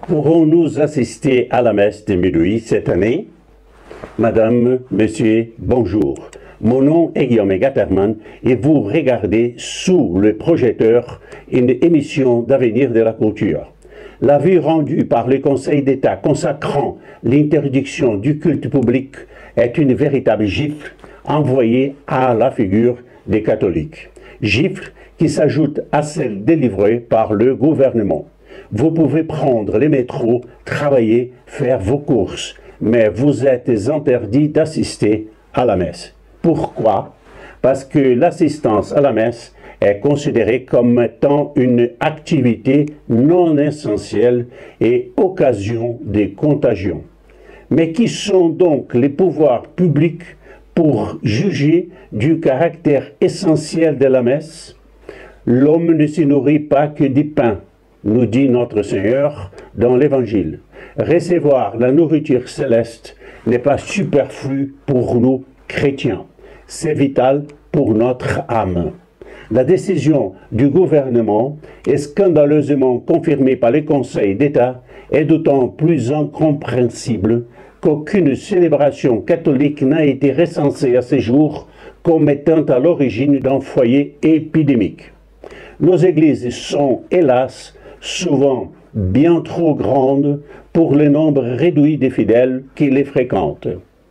Pourrons-nous assister à la messe de minuit cette année? Madame, Monsieur, bonjour. Mon nom est Guillaume Gatterman et vous regardez sous le projecteur une émission d'avenir de la culture. L'avis rendu par le Conseil d'État consacrant l'interdiction du culte public est une véritable gifle envoyée à la figure des catholiques. Gifle qui s'ajoute à celle délivrée par le gouvernement. Vous pouvez prendre les métros, travailler, faire vos courses, mais vous êtes interdit d'assister à la messe. Pourquoi? Parce que l'assistance à la messe est considérée comme étant une activité non essentielle et occasion de contagion. Mais qui sont donc les pouvoirs publics pour juger du caractère essentiel de la messe? L'homme ne se nourrit pas que du pain, nous dit notre Seigneur dans l'Évangile. Recevoir la nourriture céleste n'est pas superflu pour nous chrétiens. C'est vital pour notre âme. La décision du gouvernement est scandaleusement confirmée par le Conseil d'État et d'autant plus incompréhensible qu'aucune célébration catholique n'a été recensée à ce jour comme étant à l'origine d'un foyer épidémique. Nos églises sont, hélas, souvent bien trop grandes pour le nombre réduit de fidèles qui les fréquentent.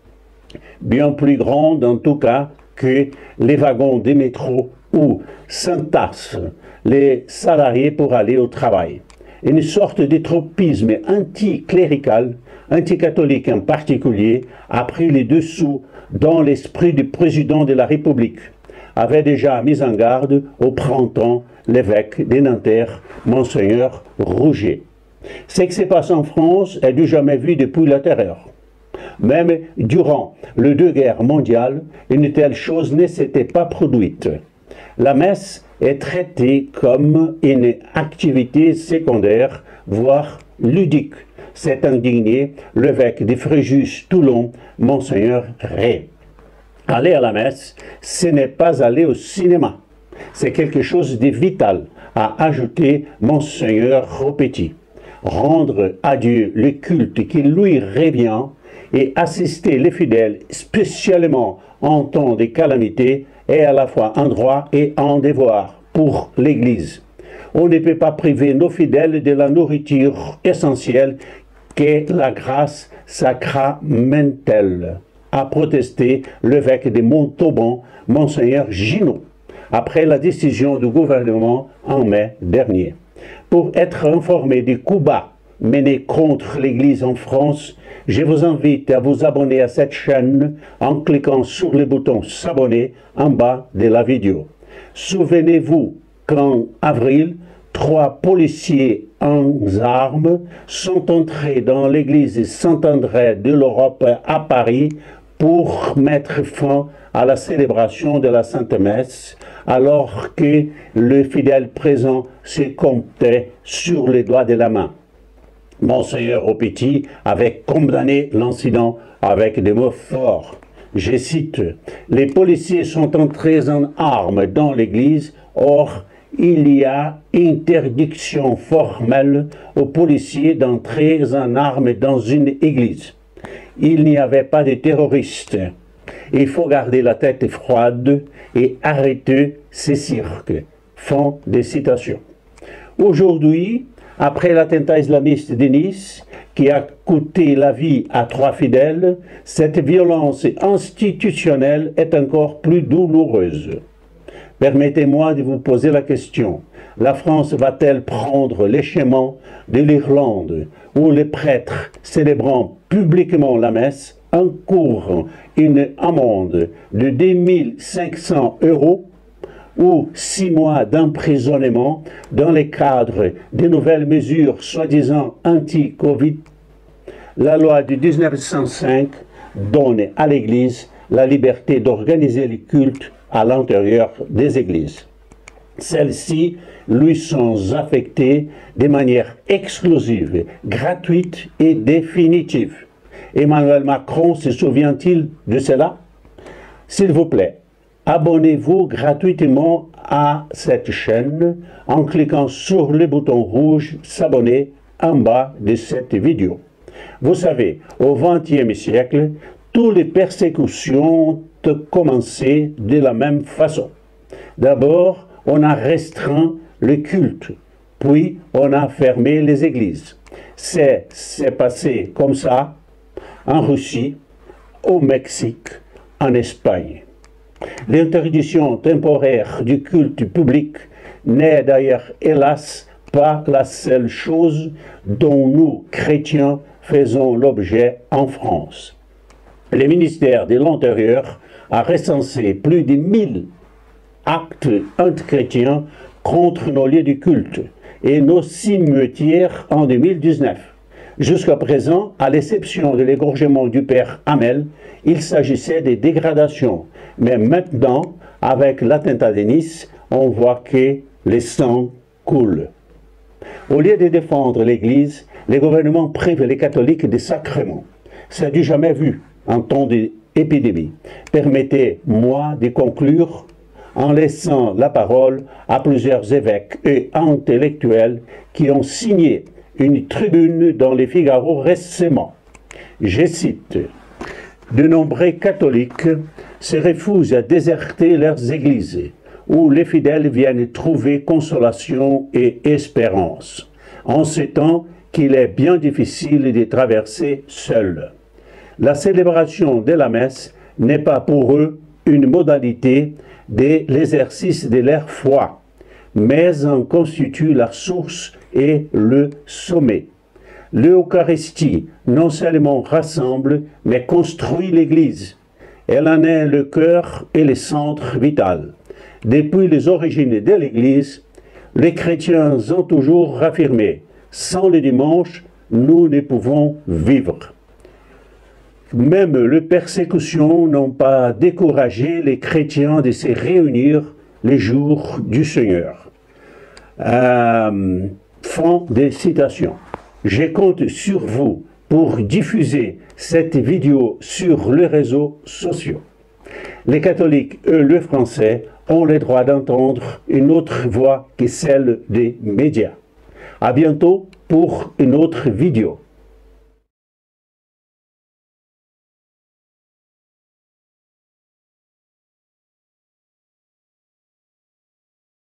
Bien plus grandes en tout cas que les wagons des métros où s'entassent les salariés pour aller au travail. Une sorte de tropisme anticlérical, anticatholique en particulier, a pris les dessous dans l'esprit du président de la République, avait déjà mis en garde au printemps l'évêque de Nanterre, Monseigneur Rouget. Ce qui se passe en France est du jamais vu depuis la terreur. Même durant les deux guerres mondiales, une telle chose ne s'était pas produite. La messe est traitée comme une activité secondaire, voire ludique. S'est indigné l'évêque de Fréjus-Toulon, Monseigneur Ray. Aller à la messe, ce n'est pas aller au cinéma. C'est quelque chose de vital, a ajouté Monseigneur Ropetti. Rendre à Dieu le culte qui lui revient et assister les fidèles, spécialement en temps de calamité, est à la fois un droit et un devoir pour l'Église. On ne peut pas priver nos fidèles de la nourriture essentielle qu'est la grâce sacramentelle, a protesté l'évêque de Montauban, Monseigneur Ginaud, après la décision du gouvernement en mai dernier. Pour être informé des coups bas menés contre l'Église en France, je vous invite à vous abonner à cette chaîne en cliquant sur le bouton s'abonner en bas de la vidéo. Souvenez-vous qu'en avril, 3 policiers en armes sont entrés dans l'église Saint-André de l'Europe à Paris pour mettre fin à la célébration de la Sainte Messe, alors que le fidèle présent se comptait sur les doigts de la main. Monseigneur Ropetti avait condamné l'incident avec des mots forts. Je cite, « Les policiers sont entrés en armes dans l'église, or il y a interdiction formelle aux policiers d'entrer en armes dans une église. Il n'y avait pas de terroristes. Il faut garder la tête froide et arrêter ces cirques. » Fin de citation. Aujourd'hui, après l'attentat islamiste de Nice, qui a coûté la vie à 3 fidèles, cette violence institutionnelle est encore plus douloureuse. Permettez-moi de vous poser la question. La France va-t-elle prendre les chemins de l'Irlande, où les prêtres célébrant publiquement la messe encourent une amende de 2 500 € ou 6 mois d'emprisonnement dans le cadre des nouvelles mesures soi-disant anti-Covid? La loi de 1905 donne à l'Église la liberté d'organiser les cultes à l'intérieur des églises. Celles-ci lui sont affectées de manière exclusive, gratuite et définitive. Emmanuel Macron se souvient-il de cela? S'il vous plaît, abonnez-vous gratuitement à cette chaîne en cliquant sur le bouton rouge « S'abonner » en bas de cette vidéo. Vous savez, au XXe siècle, toutes les persécutions ont commencé de la même façon. D'abord, on a restreint le culte, puis on a fermé les églises. C'est passé comme ça en Russie, au Mexique, en Espagne. L'interdiction temporaire du culte public n'est d'ailleurs, hélas, pas la seule chose dont nous, chrétiens, faisons l'objet en France. Le ministère de l'Intérieur a recensé plus de 1000 actes antichrétiens contre nos lieux de culte et nos cimetières en 2019. Jusqu'à présent, à l'exception de l'égorgement du père Hamel, il s'agissait de dégradations. Mais maintenant, avec l'attentat de Nice, on voit que le sang coule. Au lieu de défendre l'Église, le gouvernement prive les catholiques des sacrements. C'est du jamais vu en temps d'épidémie. Permettez-moi de conclure en laissant la parole à plusieurs évêques et intellectuels qui ont signé une tribune dans les Figaro récemment. Je cite: « De nombreux catholiques se refusent à déserter leurs églises, où les fidèles viennent trouver consolation et espérance, en ce temps qu'il est bien difficile de traverser seul. La célébration de la messe n'est pas pour eux une modalité de l'exercice de leur foi, mais en constitue la source et le sommet. L'Eucharistie non seulement rassemble, mais construit l'Église. Elle en est le cœur et le centre vital. Depuis les origines de l'Église, les chrétiens ont toujours affirmé « Sans le dimanche, nous ne pouvons vivre ». Même les persécutions n'ont pas découragé les chrétiens de se réunir les jours du Seigneur. Fin de citation. Je compte sur vous pour diffuser cette vidéo sur les réseaux sociaux. Les catholiques et les Français ont le droit d'entendre une autre voix que celle des médias. À bientôt pour une autre vidéo.